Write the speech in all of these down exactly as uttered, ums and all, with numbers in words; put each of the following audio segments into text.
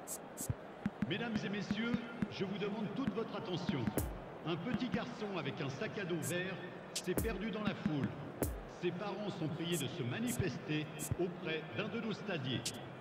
Mesdames et messieurs, je vous demande toute votre attention. Un petit garçon avec un sac à dos vert s'est perdu dans la foule. Ses parents sont priés de se manifester auprès d'un de nos stadiers.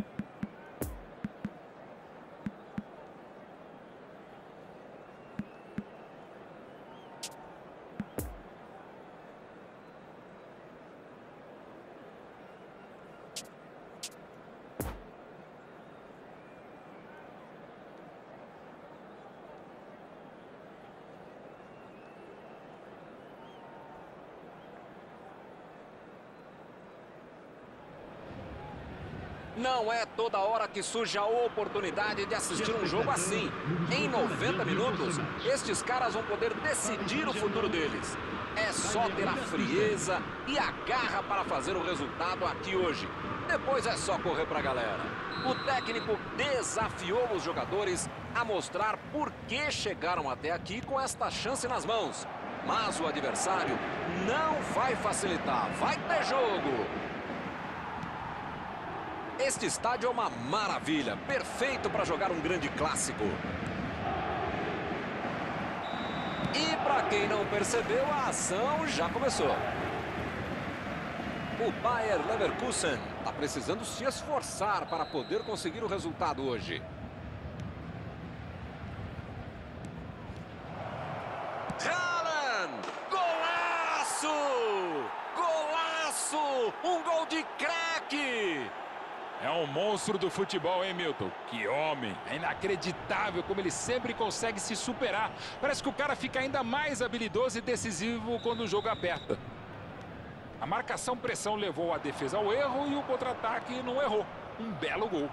Não é toda hora que surge a oportunidade de assistir um jogo assim. Em noventa minutos, estes caras vão poder decidir o futuro deles. É só ter a frieza e a garra para fazer o resultado aqui hoje. Depois é só correr para a galera. O técnico desafiou os jogadores a mostrar por que chegaram até aqui com esta chance nas mãos. Mas o adversário não vai facilitar. Vai ter jogo. Este estádio é uma maravilha, perfeito para jogar um grande clássico. E para quem não percebeu, a ação já começou. O Bayer Leverkusen está precisando se esforçar para poder conseguir o resultado hoje. Haaland! Golaço! Golaço! Um gol de craque! É um monstro do futebol, hein, Milton? Que homem! É inacreditável como ele sempre consegue se superar. Parece que o cara fica ainda mais habilidoso e decisivo quando o jogo aperta. A marcação-pressão levou a defesa ao erro e o contra-ataque não errou. Um belo gol.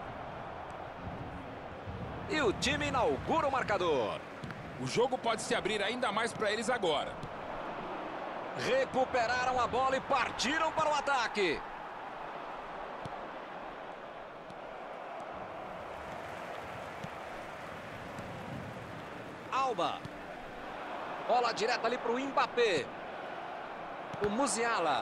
E o time inaugura o marcador. O jogo pode se abrir ainda mais para eles agora. Recuperaram a bola e partiram para o ataque. Alba. Bola direta ali para o Mbappé. O Musiala.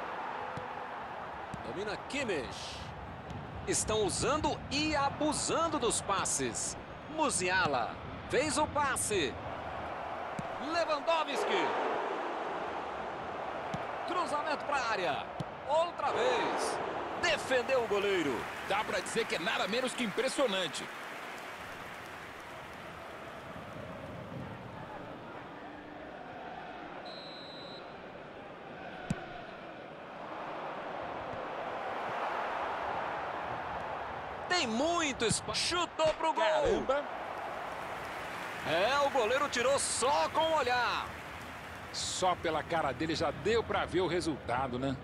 Domina Kimmich. Estão usando e abusando dos passes. Musiala. Fez o passe. Lewandowski. Cruzamento para a área. Outra vez. Defendeu o goleiro. Dá para dizer que é nada menos que impressionante. Tem muito espaço. Chutou pro gol. Caramba. É, o goleiro tirou só com o olhar. Só pela cara dele já deu para ver o resultado, né?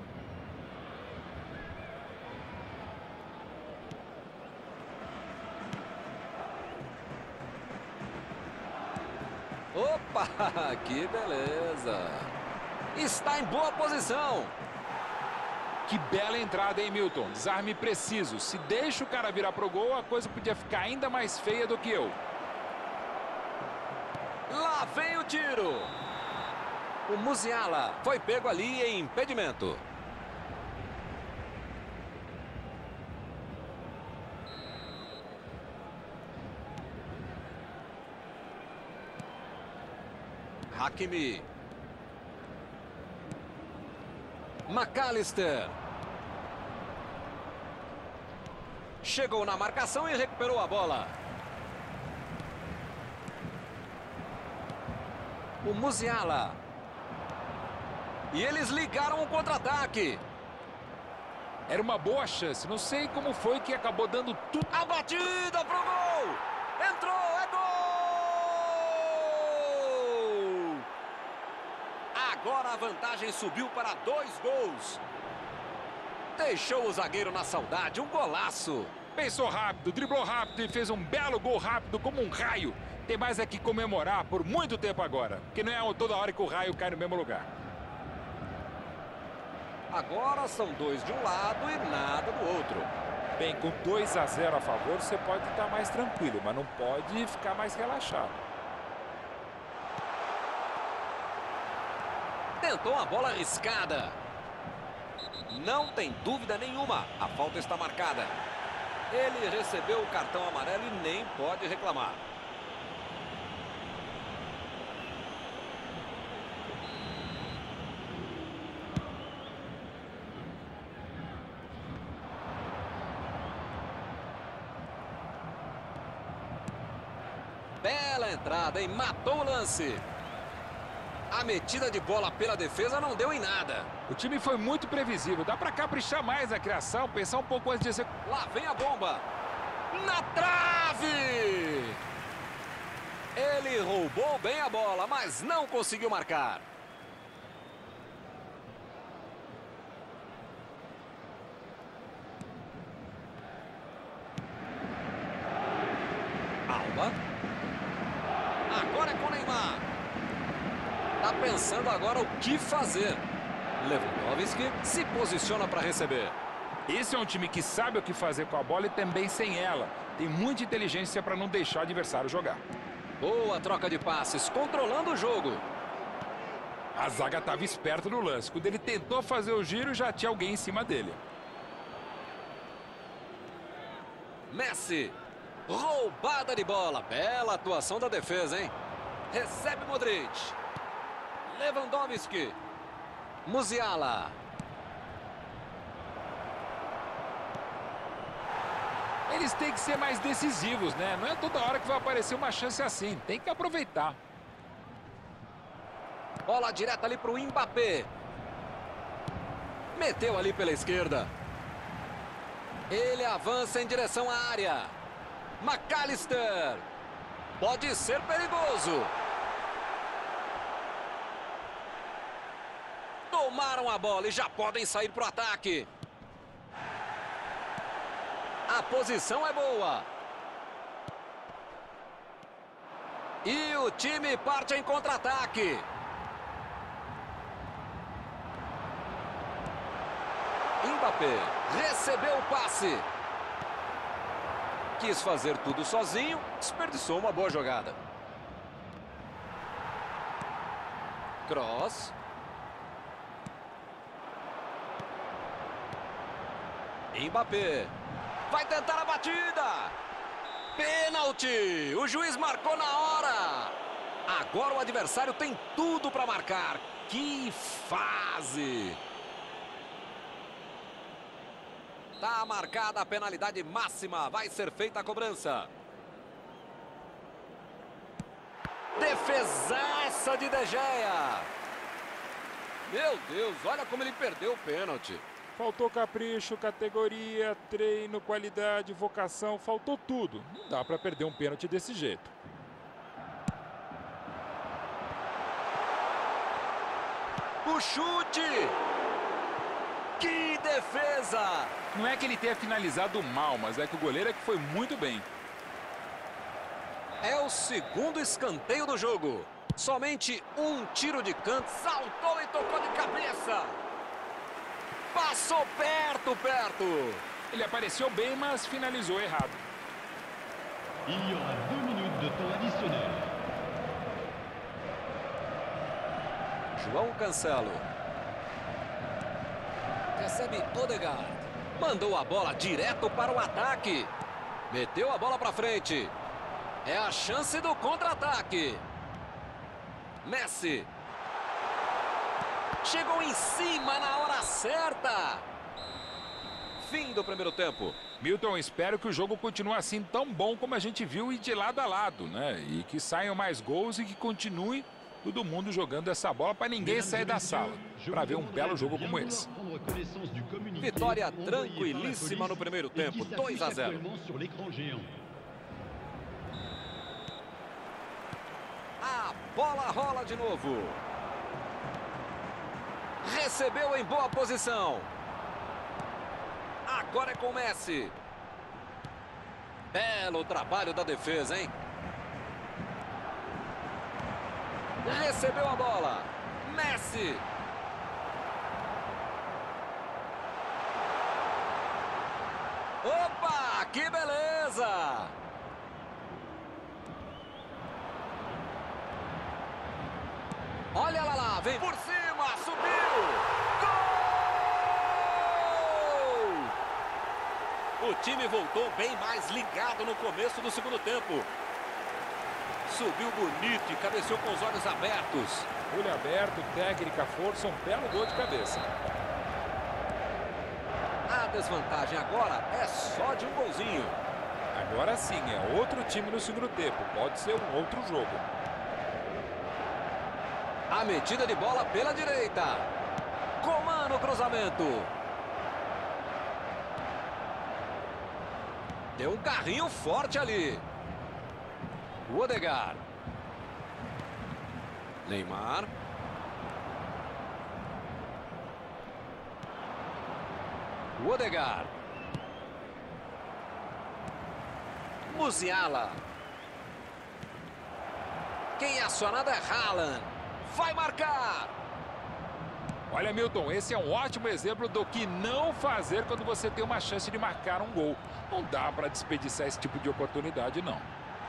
Opa, que beleza. Está em boa posição. Que bela entrada, hein, Milton? Desarme preciso. Se deixa o cara virar pro gol, a coisa podia ficar ainda mais feia do que eu. Lá vem o tiro. O Musiala foi pego ali em impedimento. Hakimi. McAllister. Chegou na marcação e recuperou a bola. O Musiala. E eles ligaram o contra-ataque. Era uma boa chance. Não sei como foi que acabou dando tudo. A batida pro gol. Entrou, é gol! Agora a vantagem subiu para dois gols. Deixou o zagueiro na saudade, um golaço. Pensou rápido, driblou rápido e fez um belo gol rápido como um raio. Tem mais é que comemorar por muito tempo agora, porque não é toda hora que o raio cai no mesmo lugar. Agora são dois de um lado e nada do outro. Bem, com dois a zero a favor, você pode estar mais tranquilo, mas não pode ficar mais relaxado. Tentou a bola arriscada. Não tem dúvida nenhuma, a falta está marcada. Ele recebeu o cartão amarelo e nem pode reclamar. Bela entrada, hein? Matou o lance. A metida de bola pela defesa não deu em nada. O time foi muito previsível. Dá para caprichar mais na criação, pensar um pouco antes de ser... Lá vem a bomba. Na trave! Ele roubou bem a bola, mas não conseguiu marcar. Alba. Agora é com o Neymar. Tá pensando agora o que fazer. Lewandowski se posiciona para receber. Esse é um time que sabe o que fazer com a bola e também sem ela. Tem muita inteligência para não deixar o adversário jogar. Boa troca de passes, controlando o jogo. A zaga estava esperta no lance. Quando ele tentou fazer o giro, já tinha alguém em cima dele. Messi. Roubada de bola. Bela atuação da defesa, hein? Recebe Modric. Lewandowski. Musiala. Eles têm que ser mais decisivos, né? Não é toda hora que vai aparecer uma chance assim. Tem que aproveitar. Bola direta ali para o Mbappé. Meteu ali pela esquerda. Ele avança em direção à área. McAllister. Pode ser perigoso. Tomaram a bola e já podem sair para o ataque. A posição é boa. E o time parte em contra-ataque. Mbappé recebeu o passe. Quis fazer tudo sozinho, desperdiçou uma boa jogada. Cross. Mbappé. Vai tentar a batida. Pênalti. O juiz marcou na hora. Agora o adversário tem tudo para marcar. Que fase. Tá marcada a penalidade máxima. Vai ser feita a cobrança. Defesaça de De Gea. Meu Deus, olha como ele perdeu o pênalti. Faltou capricho, categoria, treino, qualidade, vocação, faltou tudo. Não dá para perder um pênalti desse jeito. O chute! Que defesa! Não é que ele tenha finalizado mal, mas é que o goleiro é que foi muito bem. É o segundo escanteio do jogo. Somente um tiro de canto, saltou e tocou de cabeça. Passou perto, perto. Ele apareceu bem, mas finalizou errado. Il y aura deux minutes de temps additionnel. João Cancelo. Recebe Odegaard. Mandou a bola direto para o ataque. Meteu a bola para frente. É a chance do contra-ataque. Messi. Chegou em cima na hora certa. Fim do primeiro tempo. Milton, espero que o jogo continue assim tão bom como a gente viu e de lado a lado, né? E que saiam mais gols e que continue todo mundo jogando essa bola para ninguém sair da sala. Para ver um belo jogo como esse. Vitória tranquilíssima no primeiro tempo. dois a zero. A bola rola de novo. Recebeu em boa posição. Agora é com o Messi. Belo trabalho da defesa, hein? Recebeu a bola. Messi. Opa, que beleza! Olha lá lá, vem por cima, subiu! Gol! O time voltou bem mais ligado no começo do segundo tempo. Subiu bonito e cabeceou com os olhos abertos. Olho aberto, técnica, força, um belo gol de cabeça. A desvantagem agora é só de um golzinho. Agora sim, é outro time no segundo tempo. Pode ser um outro jogo. A metida de bola pela direita. Coman no cruzamento. Deu um carrinho forte ali. Odegaard. Neymar. Odegaard. Musiala. Quem é acionado é Haaland. Vai marcar. Olha, Milton, esse é um ótimo exemplo do que não fazer quando você tem uma chance de marcar um gol. Não dá para desperdiçar esse tipo de oportunidade, não.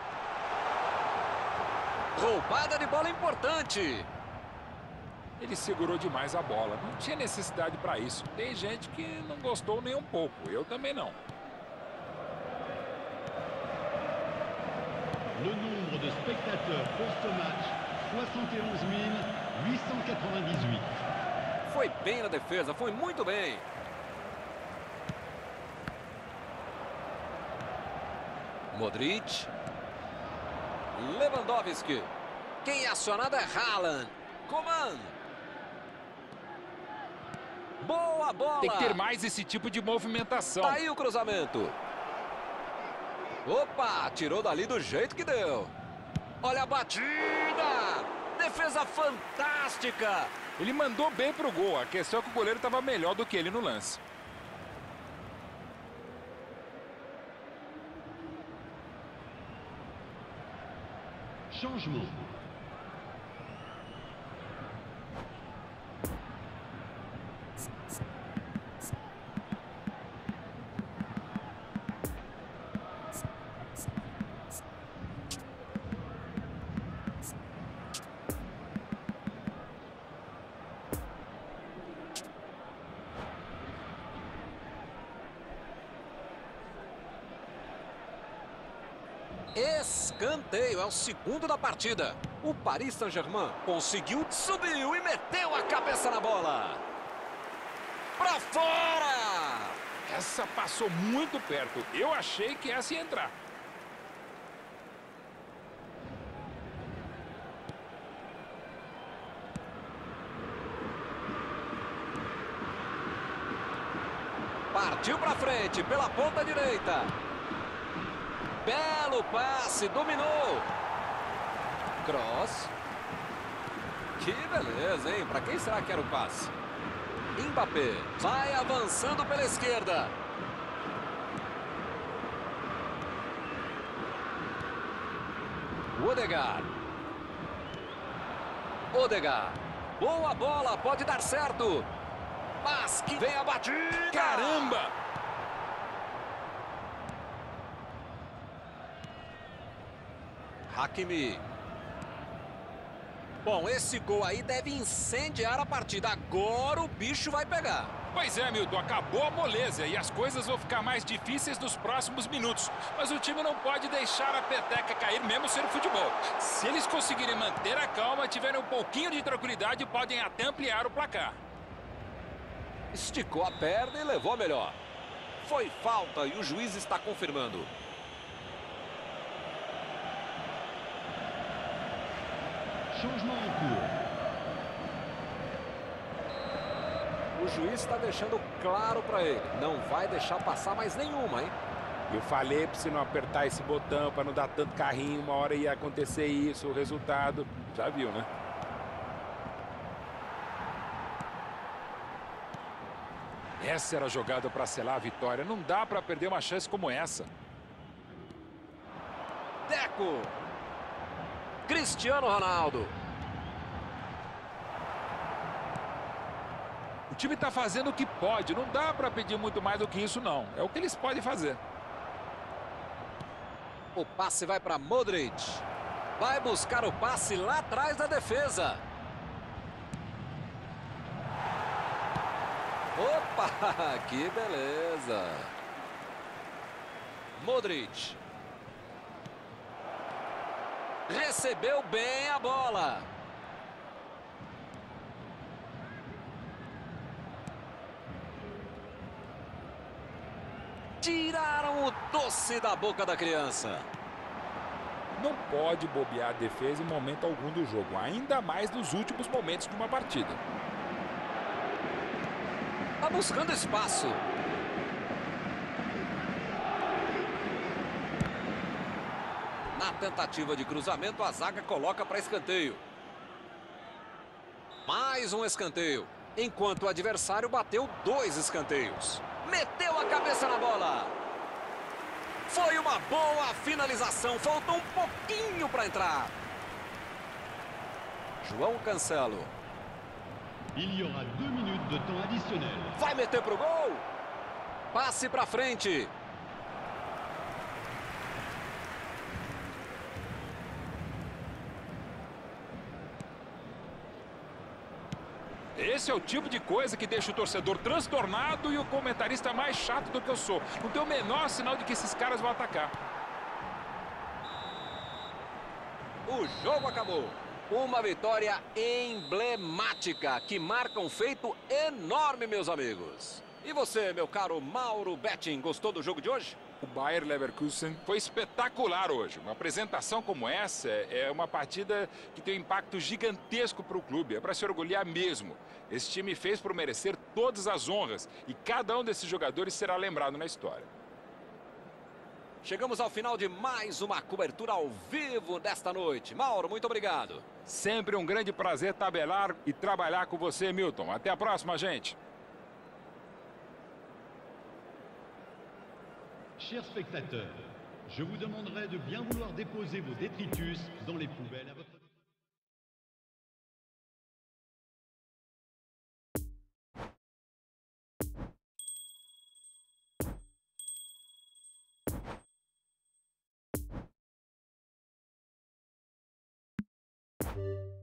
Roubada de bola importante. Ele segurou demais a bola. Não tinha necessidade para isso. Tem gente que não gostou nem um pouco. Eu também não. Le nombre de spectateurs pour ce match, soixante et onze mille huit cent quatre-vingt-dix-huit. Foi bem na defesa, foi muito bem. Modric. Lewandowski. Quem é acionado é Haaland. Coman. Boa bola. Tem que ter mais esse tipo de movimentação. Tá aí o cruzamento. Opa, tirou dali do jeito que deu. Olha a batida. Defesa fantástica. Ele mandou bem pro gol. A questão é que o goleiro estava melhor do que ele no lance. Changement. Escanteio, é o segundo da partida. O Paris Saint-Germain conseguiu, subiu e meteu a cabeça na bola. Pra fora! Essa passou muito perto. Eu achei que essa ia entrar. Partiu pra frente, pela ponta direita. Belo passe, dominou. Cross. Que beleza, hein? Pra quem será que era o passe? Mbappé vai avançando pela esquerda. Odegaard. Odegaard. Boa bola, pode dar certo. Mas que vem a batida. Caramba! Hakimi. Bom, esse gol aí deve incendiar a partida. Agora o bicho vai pegar. Pois é, Milton, acabou a moleza e as coisas vão ficar mais difíceis nos próximos minutos. Mas o time não pode deixar a peteca cair mesmo sendo futebol. Se eles conseguirem manter a calma, tiverem um pouquinho de tranquilidade, podem até ampliar o placar. Esticou a perna e levou a melhor. Foi falta e o juiz está confirmando. Changement en cours. O juiz está deixando claro para ele. Não vai deixar passar mais nenhuma, hein? Eu falei para você não apertar esse botão, para não dar tanto carrinho. Uma hora ia acontecer isso, o resultado. Já viu, né? Essa era a jogada para selar a vitória. Não dá para perder uma chance como essa. Deco. Cristiano Ronaldo. O time está fazendo o que pode. Não dá para pedir muito mais do que isso, não. É o que eles podem fazer. O passe vai para Modric. Vai buscar o passe lá atrás da defesa. Opa, que beleza. Modric. Recebeu bem a bola. Tiraram o doce da boca da criança. Não pode bobear a defesa em momento algum do jogo, ainda mais nos últimos momentos de uma partida. Tá buscando espaço. Na tentativa de cruzamento, a zaga coloca para escanteio. Mais um escanteio. Enquanto o adversário bateu dois escanteios. Meteu a cabeça na bola. Foi uma boa finalização. Faltou um pouquinho para entrar. João Cancelo. Il y aura deux minutes de temps additionnel. Vai meter pro gol. Passe para frente. Esse é o tipo de coisa que deixa o torcedor transtornado e o comentarista mais chato do que eu sou. Não tem o menor sinal de que esses caras vão atacar. O jogo acabou. Uma vitória emblemática que marca um feito enorme, meus amigos. E você, meu caro Mauro Betting, gostou do jogo de hoje? O Bayer Leverkusen foi espetacular hoje. Uma apresentação como essa é uma partida que tem um impacto gigantesco para o clube. É para se orgulhar mesmo. Esse time fez por merecer todas as honras e cada um desses jogadores será lembrado na história. Chegamos ao final de mais uma cobertura ao vivo desta noite. Mauro, muito obrigado. Sempre um grande prazer tabelar e trabalhar com você, Milton. Até a próxima, gente. Chers spectateurs, je vous demanderai de bien vouloir déposer vos détritus dans les poubelles à votre... Thank you.